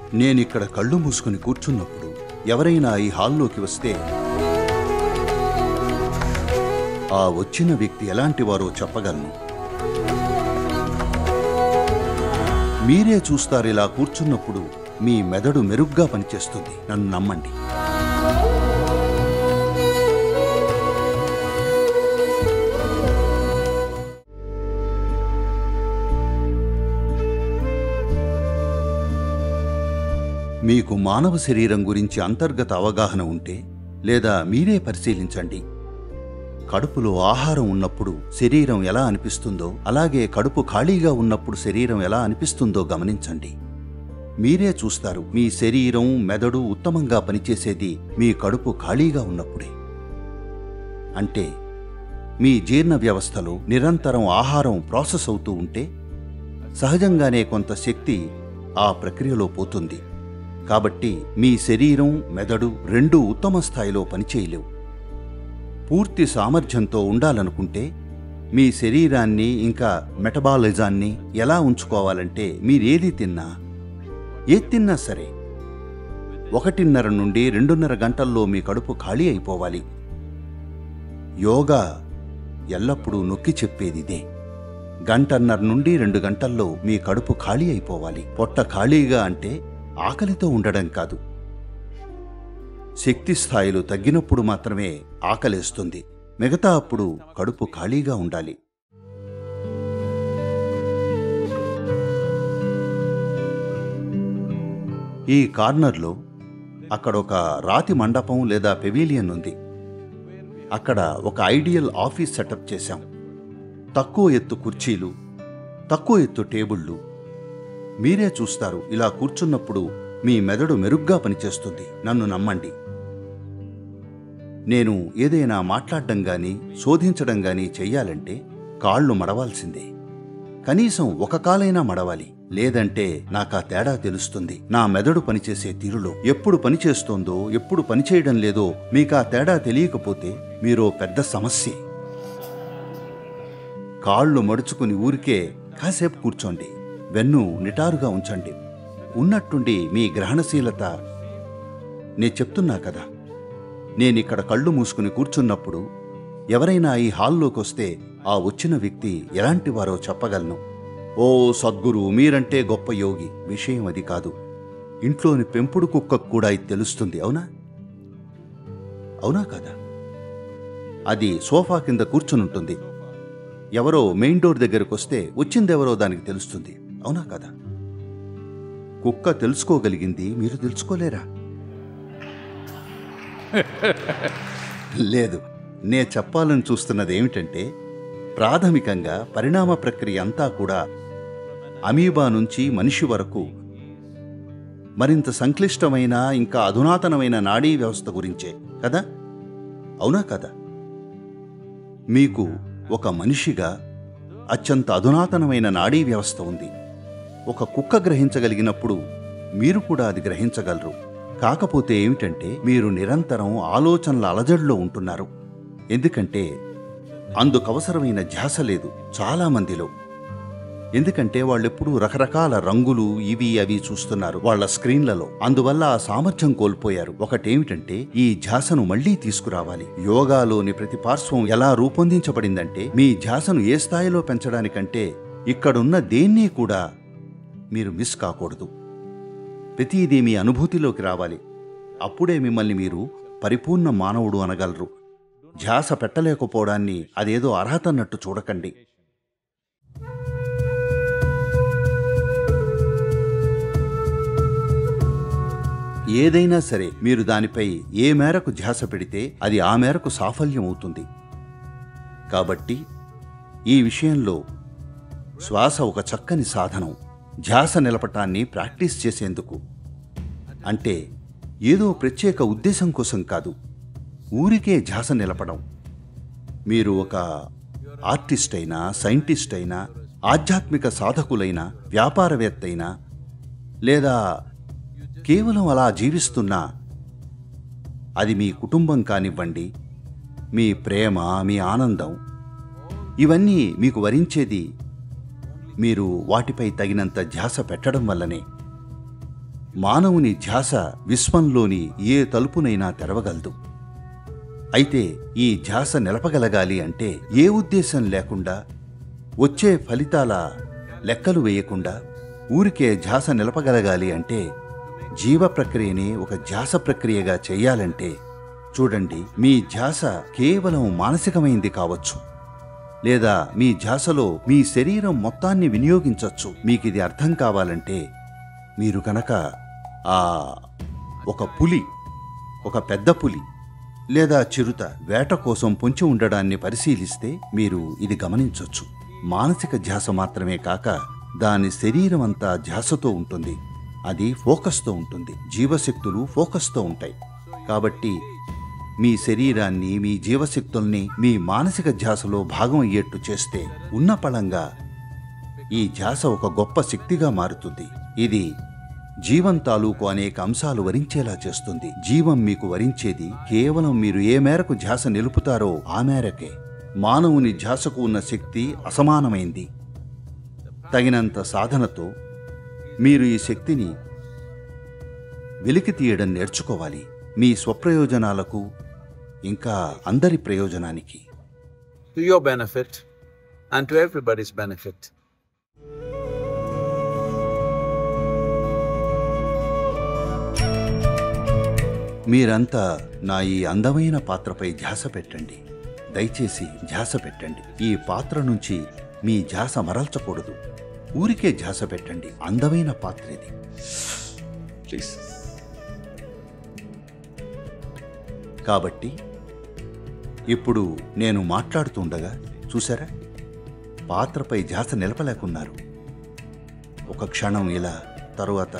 నేనిక్కడ కళ్ళు మూసుకుని కూర్చున్నప్పుడు ఎవరైనా ఈ హాల్లోకి వస్తే ఆ వచ్చిన వ్యక్తి ఎలాంటి వారో చెప్పగలను. మీరే చూస్తారు. ఇలా కూర్చున్నప్పుడు మీ మెదడు మెరుగ్గా పనిచేస్తుంది. నన్ను నమ్మండి. మీకు మానవ శరీరం గురించి అంతర్గత అవగాహన ఉంటే లేదా మీరే పరిశీలించండి. కడుపులో ఆహారం ఉన్నప్పుడు శరీరం ఎలా అనిపిస్తుందో, అలాగే కడుపు ఖాళీగా ఉన్నప్పుడు శరీరం ఎలా అనిపిస్తుందో గమనించండి. మీరే చూస్తారు. మీ శరీరం, మెదడు ఉత్తమంగా పనిచేసేది మీ కడుపు ఖాళీగా ఉన్నప్పుడే. అంటే మీ జీర్ణ వ్యవస్థలో నిరంతరం ఆహారం ప్రాసెస్ అవుతూ ఉంటే సహజంగానే కొంత శక్తి ఆ ప్రక్రియలో పోతుంది. కాబట్టి మీ శరీరం, మెదడు రెండూ ఉత్తమ స్థాయిలో పనిచేయలేవు. పూర్తి సామర్థ్యంతో ఉండాలనుకుంటే మీ శరీరాన్ని ఇంకా మెటబాలిజాన్ని ఎలా ఉంచుకోవాలంటే మీరేది తిన్నా, ఏది తిన్నా సరే 1.5 నుండి 2.5 గంటల్లో మీ కడుపు ఖాళీ అయిపోవాలి. యోగా ఎల్లప్పుడూ నొక్కి చెప్పేదిదే. 1.5 నుండి 2 గంటల్లో మీ కడుపు ఖాళీ అయిపోవాలి. పొట్ట ఖాళీగా అంటే ఆకలితో ఉండడం కాదు. శక్తి స్థాయిలు తగ్గినప్పుడు మాత్రమే ఆకలేస్తుంది. మిగతా అప్పుడు కడుపు ఖాళీగా ఉండాలి. ఈ కార్నర్లో అక్కడొక రాతి మండపం లేదా పెవిలియన్ ఉంది. అక్కడ ఒక ఐడియల్ ఆఫీస్ సెటప్ చేశాం. తక్కువ ఎత్తు కుర్చీలు, తక్కువ ఎత్తు టేబుళ్లు. మీరే చూస్తారు. ఇలా కూర్చున్నప్పుడు మీ మెదడు మెరుగ్గా పనిచేస్తుంది. నన్ను నమ్మండి. నేను ఏదైనా మాట్లాడడం గానీ శోధించడం గానీ చెయ్యాలంటే కాళ్ళు మడవాల్సిందే. కనీసం ఒక కాలైనా మడవాలి. లేదంటే నాకా తేడా తెలుస్తుంది. నా మెదడు పనిచేసే తీరులో ఎప్పుడు పనిచేస్తోందో, ఎప్పుడు పనిచేయడం లేదో మీకా తేడా తెలియకపోతే మీరో పెద్ద సమస్యే. కాళ్ళు మడుచుకుని ఊరికే కాసేపు కూర్చోండి. వెన్ను నిటారుగా ఉంచండి. ఉన్నట్టుండి మీ గ్రహణశీలత. నేను చెప్తున్నా కదా, నేనిక్కడ కళ్ళు మూసుకుని కూర్చున్నప్పుడు ఎవరైనా ఈ హాల్లోకి వస్తే ఆ వచ్చిన వ్యక్తి ఎలాంటి వారో చెప్పగలను. ఓ సద్గురు, మీరంటే గొప్ప యోగి. విషయం అది కాదు. ఇంట్లోని పెంపుడు కుక్కకు కూడా ఇది తెలుస్తుంది. అవునా? అవునా కదా? అది సోఫా కింద కూర్చునుంటుంది. ఎవరో మెయిన్ డోర్ దగ్గరకు వస్తే వచ్చిందెవరో దానికి తెలుస్తుంది. అవునా కదా? కుక్క తెలుసుకోగలిగింది, మీరు తెలుసుకోలేరా? లేదు. నే చెప్పాలని చూస్తున్నది ఏమిటంటే, ప్రాథమికంగా పరిణామ ప్రక్రియ అంతా కూడా అమీబా నుంచి మనిషి వరకు మరింత సంక్లిష్టమైన ఇంకా అధునాతనమైన నాడీ వ్యవస్థ గురించే కదా? అవునా కదా? మీకు ఒక మనిషిగా అత్యంత అధునాతనమైన నాడీ వ్యవస్థ ఉంది. ఒక కుక్క గ్రహించగలిగినప్పుడు మీరు కూడా అది గ్రహించగలరు. కాకపోతే ఏమిటంటే, మీరు నిరంతరం ఆలోచనల అలజడిలో ఉంటున్నారు. ఎందుకంటే అందుకవసరమైన ధ్యాస లేదు చాలామందిలో. ఎందుకంటే వాళ్ళెప్పుడూ రకరకాల రంగులు ఇవి అవి చూస్తున్నారు వాళ్ళ స్క్రీన్లలో. అందువల్ల ఆ సామర్థ్యం కోల్పోయారు. ఒకటేమిటంటే, ఈ ధ్యాసను మళ్లీ తీసుకురావాలి. యోగాలోని ప్రతి పార్శ్వం ఎలా రూపొందించబడిందంటే, మీ ధ్యాసను ఏ స్థాయిలో పెంచడానికంటే ఇక్కడున్న దేన్నీ కూడా మీరు మిస్ కాకూడదు. ప్రతిదీ మీ అనుభూతిలోకి రావాలి. అప్పుడే మిమ్మల్ని మీరు పరిపూర్ణ మానవుడు అనగలరు. ధ్యాస పెట్టలేకపోవడాన్ని అదేదో అర్హత అన్నట్టు చూడకండి. ఏదైనా సరే మీరు దానిపై ఏ మేరకు ధ్యాస పెడితే అది ఆ మేరకు సాఫల్యం అవుతుంది. కాబట్టి ఈ విషయంలో శ్వాస ఒక చక్కని సాధనం. ధ్యాస నిలపటాన్ని ప్రాక్టీస్ చేసేందుకు. అంటే ఏదో ప్రత్యేక ఉద్దేశం కోసం కాదు, ఊరికే ధ్యాస నిలపడం. మీరు ఒక ఆర్టిస్ట్ అయినా, సైంటిస్ట్ అయినా, ఆధ్యాత్మిక సాధకులైనా, వ్యాపారవేత్త అయినా, లేదా కేవలం అలా జీవిస్తున్నా, అది మీ కుటుంబం కానివ్వండి, మీ ప్రేమ, మీ ఆనందం, ఇవన్నీ మీకు వరించేది మీరు వాటిపై తగినంత ధ్యాస పెట్టడం వల్లనే. మానవుని ధ్యాస విశ్వంలోని ఏ తలుపునైనా తెరవగలదు. అయితే ఈ ధ్యాస నిలపగలగాలి అంటే ఏ ఉద్దేశం లేకుండా, వచ్చే ఫలితాల లెక్కలు వేయకుండా ఊరికే ధ్యాస నిలపగలగాలి అంటే, జీవ ప్రక్రియని ఒక ధ్యాస ప్రక్రియగా చెయ్యాలంటే, చూడండి, మీ ధ్యాస కేవలం మానసికమైంది కావచ్చు, లేదా మీ ధ్యాసలో మీ శరీరం మొత్తాన్ని వినియోగించవచ్చు. మీకిది అర్థం కావాలంటే మీరు కనుక ఒక పులి, ఒక పెద్ద పులి లేదా చిరుత వేట కోసం పొంచి ఉండడాన్ని పరిశీలిస్తే మీరు ఇది గమనించొచ్చు. మానసిక ధ్యాస మాత్రమే కాక దాని శరీరం అంతా ధ్యాసతో ఉంటుంది. అది ఫోకస్తో ఉంటుంది. జీవశక్తులు ఫోకస్తో ఉంటాయి. కాబట్టి మీ శరీరాన్ని, మీ జీవశక్తుల్ని మీ మానసిక ధ్యాసలో భాగం అయ్యేట్టు చేస్తే ఉన్నపళంగా ఈ ధ్యాస ఒక గొప్ప శక్తిగా మారుతుంది. ఇది జీవం తాలూకు అనేక అంశాలు వరించేలా చేస్తుంది. జీవం మీకు వరించేది కేవలం మీరు ఏ మేరకు ధ్యాస నిలుపుతారో ఆ మేరకే. మానవుని ధ్యాసకు ఉన్న శక్తి అసమానమైంది. తగినంత సాధనతో మీరు ఈ శక్తిని వెలికి తీయడం నేర్చుకోవాలి, మీ స్వప్రయోజనాలకు ఇంకా అందరి ప్రయోజనానికి. To your benefit and to everybody's benefit. మీరంతా నా ఈ అందమైన పాత్రపై ధ్యాస పెట్టండి. దయచేసి ధ్యాస పెట్టండి. ఈ పాత్ర నుంచి మీ ధ్యాస మరల్చకూడదు. ఊరికే ధ్యాస పెట్టండి. అందమైన పాత్ర ఇది. Please. కాబట్టి ఇప్పుడు నేను మాట్లాడుతుండగా చూసారా, పాత్రపై ధ్యాస నిలపలేకున్నారు. ఒక క్షణం ఇలా, తరువాత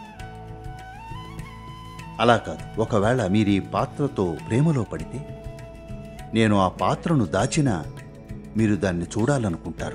అలా కాదు. ఒకవేళ మీరు ఈ పాత్రతో ప్రేమలో పడితే, నేను ఆ పాత్రను దాచినా మీరు దాన్ని చూడాలనుకుంటారు.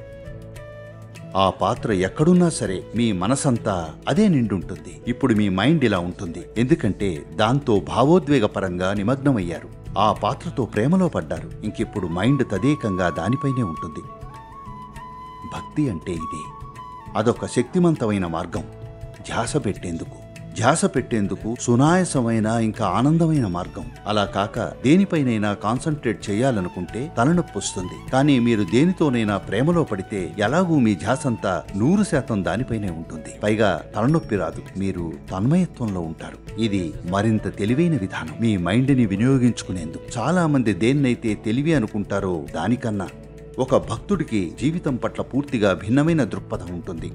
ఆ పాత్ర ఎక్కడున్నా సరే మీ మనసంతా అదే నిండుంటుంది. ఇప్పుడు మీ మైండ్ ఇలా ఉంటుంది, ఎందుకంటే దాంతో భావోద్వేగపరంగా నిమగ్నమయ్యారు. ఆ పాత్రతో ప్రేమలో పడ్డారు. ఇంకిప్పుడు మైండ్ తదేకంగా దానిపైనే ఉంటుంది. భక్తి అంటే ఇదే. అదొక శక్తివంతమైన మార్గం ధ్యాస పెట్టేందుకు సునాయసమైన ఇంకా ఆనందమైన మార్గం. అలా కాక దేనిపైనైనా కాన్సంట్రేట్ చేయాలనుకుంటే తలనొప్పి వస్తుంది. కానీ మీరు దేనితోనైనా ప్రేమలో పడితే ఎలాగూ మీ ధ్యాసంతా 100% దానిపైనే ఉంటుంది. పైగా తలనొప్పి రాదు. మీరు తన్మయత్వంలో ఉంటారు. ఇది మరింత తెలివైన విధానం మీ మైండ్ని వినియోగించుకునేందుకు. చాలా మంది దేన్నైతే తెలివి అనుకుంటారో దానికన్నా ఒక భక్తుడికి జీవితం పట్ల పూర్తిగా భిన్నమైన దృక్పథం ఉంటుంది.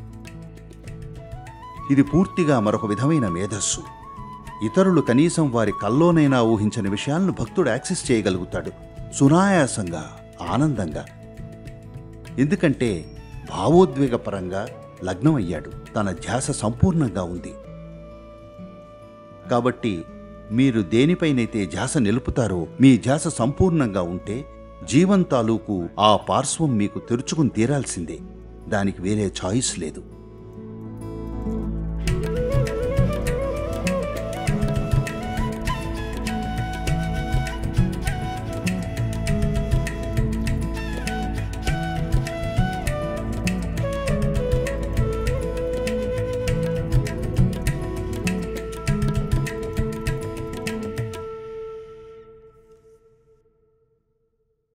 ఇది పూర్తిగా మరొక విధమైన మేధస్సు. ఇతరులు కనీసం వారి కల్లోనైనా ఊహించని విషయాలను భక్తుడు యాక్సెస్ చేయగలుగుతాడు, సునాయాసంగా, ఆనందంగా. ఎందుకంటే భావోద్వేగపరంగా లగ్నమయ్యాడు. తన ధ్యాస సంపూర్ణంగా ఉంది. కాబట్టి మీరు దేనిపైనైతే ధ్యాస నిలుపుతారో మీ ధ్యాస సంపూర్ణంగా ఉంటే జీవం తాలూకు ఆ పార్శ్వం మీకు తెరుచుకుని తీరాల్సిందే. దానికి వేరే చాయిస్ లేదు.